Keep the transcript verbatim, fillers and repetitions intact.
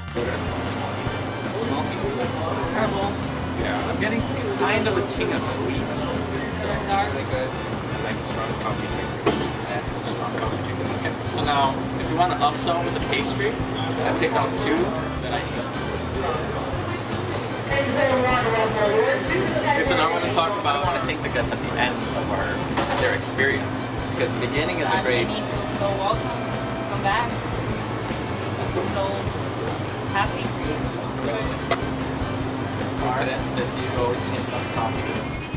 Smoky. Caramel. Yeah, I'm getting kind of a ting of sweet. So Dark. good. I like strong coffee drinkers. Yeah, strong coffee drinkers. Okay. So now, if you want to upsell with the pastry, I picked out two that I think. Okay, so now I'm going to talk about. I want to thank the guests at the end of our their experience, because the beginning is a great. So welcome. Come back. So happy. Confidence, as you always change up coffee.